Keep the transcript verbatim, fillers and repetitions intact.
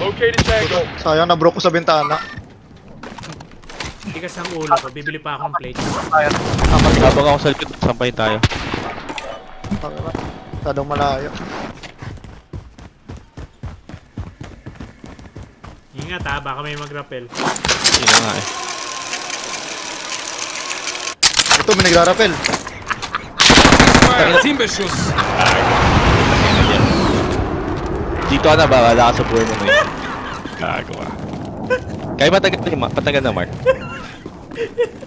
Located Tango. Sayang, na-broke ko sa bintana. Tigas ang ulo ko, bibili pa akong plate. Sayang. Apat ka. Habang ako sa likod, sampay tayo. Tadong malayo. Ingat ha, baka may mag-rappel. Yun na nga eh. Ito, may nagra-rappel. Dito ka na ba? Wala ka sa buhay mo ngayon. Gago ka. Kaya matagal na, matagal na, Mark.